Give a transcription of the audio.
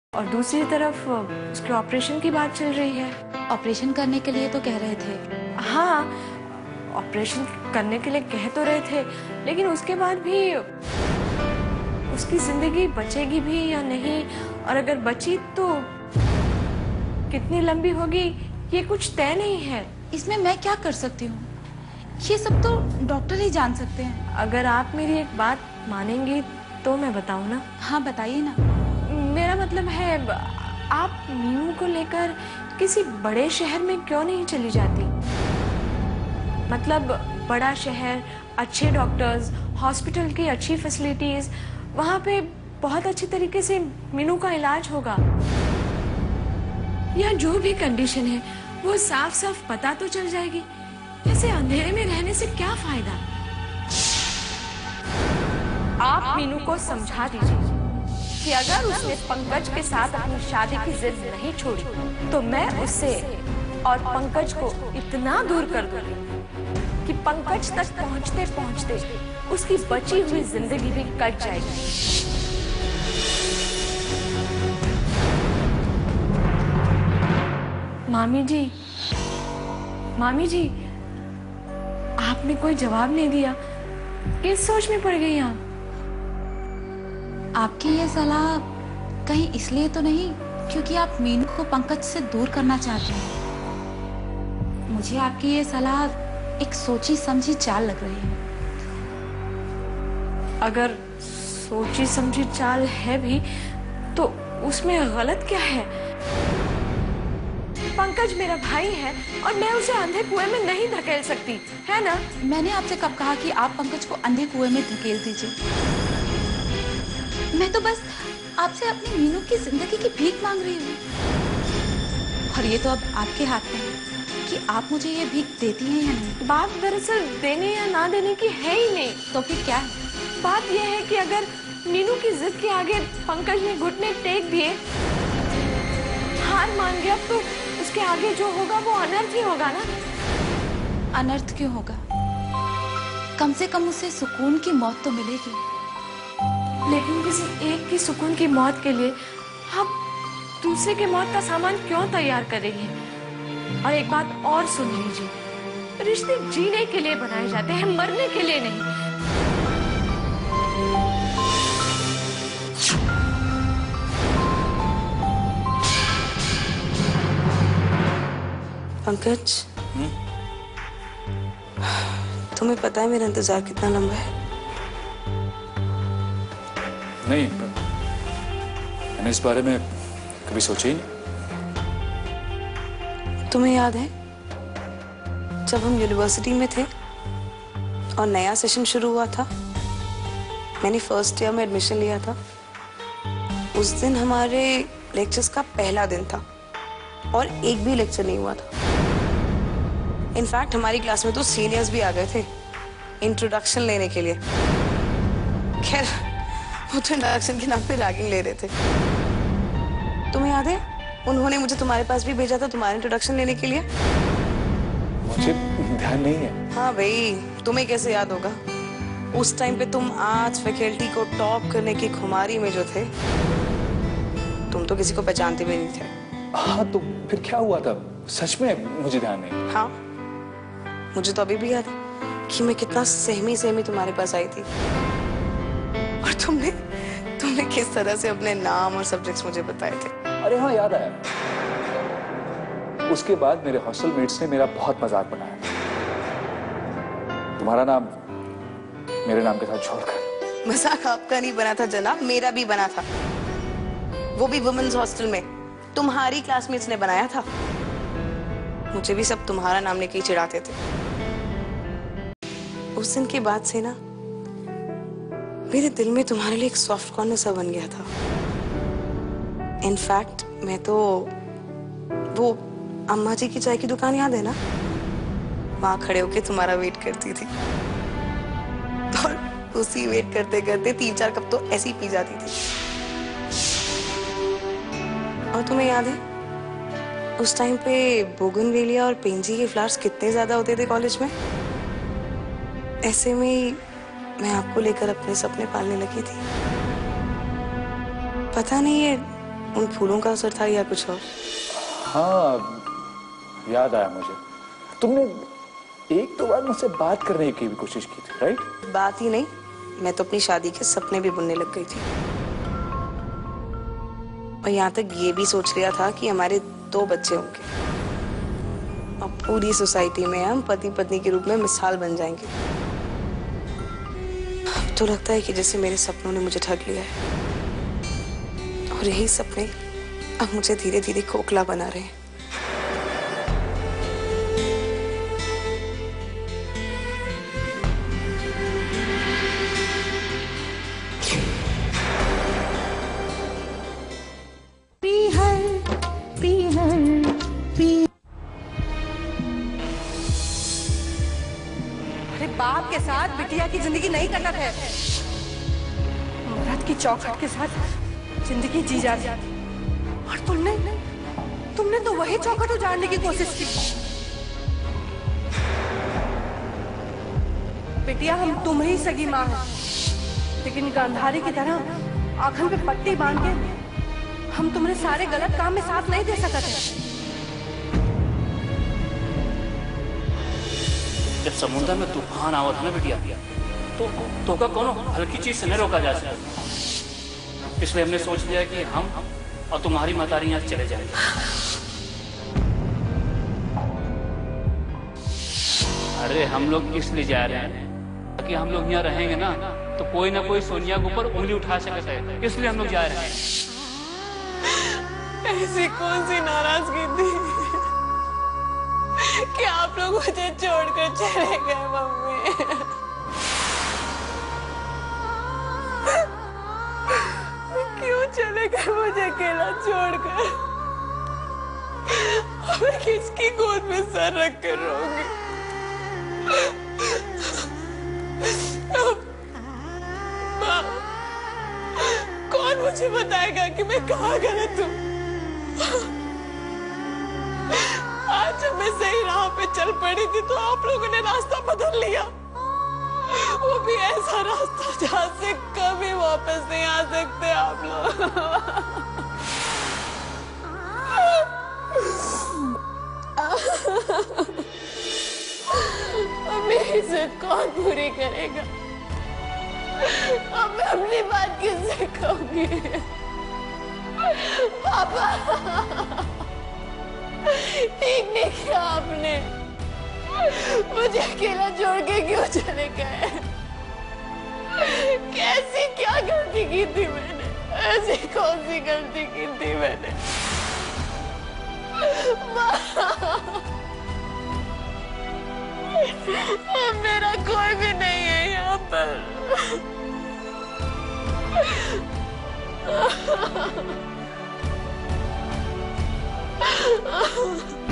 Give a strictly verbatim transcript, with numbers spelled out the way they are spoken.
और दूसरी तरफ उसके ऑपरेशन की बात चल रही है। ऑपरेशन करने के लिए तो कह रहे थे। हाँ, ऑपरेशन करने के लिए कह तो रहे थे, लेकिन उसके बाद भी उसकी जिंदगी बचेगी भी या नहीं, और अगर बची तो कितनी लंबी होगी ये कुछ तय नहीं है। इसमें मैं क्या कर सकती हूँ? ये सब तो डॉक्टर ही जान सकते हैं। अगर आप मेरी एक बात मानेंगी तो मैं बताऊँ ना? हाँ बताइए ना। मेरा मतलब है, आप मीनू को लेकर किसी बड़े शहर में क्यों नहीं चली जाती? मतलब बड़ा शहर, अच्छे डॉक्टर्स, हॉस्पिटल की अच्छी फैसिलिटीज, वहाँ पे बहुत अच्छे तरीके से मीनू का इलाज होगा। या जो भी कंडीशन है वो साफ साफ पता तो चल जाएगी। ऐसे अंधेरे में रहने से क्या फायदा? आप मीनू को समझा दीजिए कि अगर उसने पंकज के साथ अपनी शादी की जिद नहीं छोड़ी तो मैं उससे और पंकज को इतना दूर कर दूंगी कि पंकज तक पहुंचते पहुंचते उसकी बची हुई जिंदगी भी कट जाएगी। मामी जी, मामी जी, आपने कोई जवाब नहीं दिया। किस सोच में पड़ गई आप? आपकी ये सलाह कहीं इसलिए तो नहीं क्योंकि आप मीनू को पंकज से दूर करना चाहते हैं? मुझे आपकी ये सलाह एक सोची समझी चाल लग रही है। अगर सोची समझी चाल है भी तो उसमें गलत क्या है? पंकज मेरा भाई है और मैं उसे अंधे कुएं में नहीं धकेल सकती, है ना? मैंने आपसे कब कहा कि आप पंकज को अंधे कुएं में धकेल दीजिए? मैं तो बस आपसे अपनी मीनू की जिंदगी की भीख मांग रही हूँ, और ये तो अब आपके हाथ में है कि आप मुझे ये भीख देती हैं या नहीं। बात दरअसल देने या ना देने की है ही नहीं। तो फिर क्या है? बात यह है कि अगर मीनू की जिद के आगे पंकज ने घुटने टेक दिए, हार मान गया, तो उसके आगे जो होगा वो अनर्थ ही होगा ना। अनर्थ क्यों होगा? कम से कम उसे सुकून की मौत तो मिलेगी। लेकिन किसी एक की सुकून की मौत के लिए आप दूसरे के मौत का सामान क्यों तैयार करेंगे? और एक बात और सुन लीजिए, रिश्ते जीने के लिए बनाए जाते हैं, मरने के लिए नहीं। पंकज, तुम्हें पता है मेरा इंतजार कितना लंबा है? नहीं, मैंने इस बारे में कभी सोचा ही नहीं। तुम्हें याद है जब हम यूनिवर्सिटी में थे और नया सेशन शुरू हुआ था, मैंने फर्स्ट ईयर में एडमिशन लिया था। उस दिन हमारे लेक्चर्स का पहला दिन था और एक भी लेक्चर नहीं हुआ था। इनफैक्ट हमारी क्लास में तो सीनियर्स भी आ गए थे इंट्रोडक्शन लेने के लिए। खैर, वो तो इंट्रोडक्शन के नाम पे रैगिंग ले रहे थे। तुम्हें याद है उन्होंने मुझे तुम्हारे पास भी भेजा था तुम्हारे इंट्रोडक्शन लेने के लिए? मुझे ध्यान नहीं है। हाँ भाई, तुम्हें कैसे याद होगा? उस टाइम पे तुम आज फैकल्टी को टॉप करने की खुमारी में जो थे, तुम तो किसी को पहचानते भी नहीं थे। हाँ, तो फिर क्या हुआ था? सच में मुझे ध्यान नहीं। हाँ, मुझे तो अभी भी याद है कि मैं कितना सहमी सहमी तुम्हारे पास आई थी, और तुमने तुमने किस तरह से अपने नाम और सब्जेक्ट्स मुझे बताए थे। अरे हाँ, याद आया। उसके बाद मेरे हॉस्टल मेट्स ने मेरा बहुत मजाक बनाया, तुम्हारा नाम मेरे नाम के साथ जोड़कर। मजाक आपका नहीं बना था जनाब, मेरा भी बना था, वो भी वुमेन्स हॉस्टल में। तुम्हारी क्लासमेट्स ने बनाया था। मुझे भी सब तुम्हारा नाम लेके ही चिढ़ाते थे। उस दिन के बाद से ना मेरे दिल में तुम्हारे लिए एक सॉफ्ट कॉर्नर सा बन गया था। इनफैक्ट मैं तो वो अम्मा जी की चाय की दुकान याद है ना, वहां खड़े होके तुम्हारा वेट करती थी, और उसी वेट करते करते तीन चार कप तो ऐसे ही पी जाती थी। और तुम्हें याद है उस टाइम पे बोगनवेलिया और पेंजी के फ्लावर्स कितने ज्यादा होते थे कॉलेज में? ऐसे में ही मैं आपको लेकर अपने सपने पालने लगी थी। पता नहीं ये उन फूलों का असर था या कुछ और? हाँ, याद आया मुझे। तुमने एक दो बार मुझसे बात करने की भी कोशिश की थी, राइट? बात ही नहीं, मैं तो अपनी शादी के सपने भी बुनने लग गई थी। और यहाँ तक ये भी सोच लिया था कि हमारे दो बच्चे होंगे और पूरी सोसाइटी में हम पति पत्नी के रूप में मिसाल बन जाएंगे। अब तो लगता है कि जैसे मेरे सपनों ने मुझे ठग लिया है और यही सपने अब मुझे धीरे धीरे खोखला बना रहे हैं। बाप के साथ बिटिया की जिंदगी नहीं कटत है। औरत की चौखट के साथ जिंदगी जी जाती है। और तुमने तुमने तो वही चौखट उजाड़ने की कोशिश की। बिटिया, हम तुम्हारी सगी माँ हैं, लेकिन गांधारी की तरह आंखों पे पट्टी बांध के हम तुम्हारे सारे गलत काम में साथ नहीं दे सकते। जब समुद्र में तूफान आवत है ना बिटिया, तो तो का कोनो हल्की चीज से नहीं रोका जा सकता। इसलिए हमने सोच लिया कि हम और तुम्हारी मतारी यहाँ चले जाएंगे। अरे हम लोग इसलिए जा रहे हैं ताकि हम लोग यहाँ रहेंगे ना तो कोई ना कोई सोनिया के ऊपर उंगली उठा सकता है, इसलिए हम लोग जा रहे हैं। ऐसी कौन सी नाराजगी थी कि आप लोग मुझे छोड़कर चले गए मम्मी? क्यों चले गए मुझे अकेला छोड़कर? मैं किसकी गोद में सर रख कर रोऊंगी? माँ, कौन मुझे बताएगा कि मैं कहाँ गलत हूँ? आज जब मैं सही राह पे चल पड़ी थी तो आप लोगों ने रास्ता बदल लिया। वो भी ऐसा रास्ता जहाँ से कभी वापस नहीं आ सकते आप लोग। अब मेरी इज्जत कौन पूरी करेगा? अब मैं अपनी बात किससे कहूंगी? पापा, ठीक नहीं किया आपने। मुझे अकेला छोड़ के क्यों चले गए? कैसी क्या गलती की थी मैंने? ऐसी कौन सी गलती की थी मैंने? मेरा कोई भी नहीं है यहाँ पर। Oh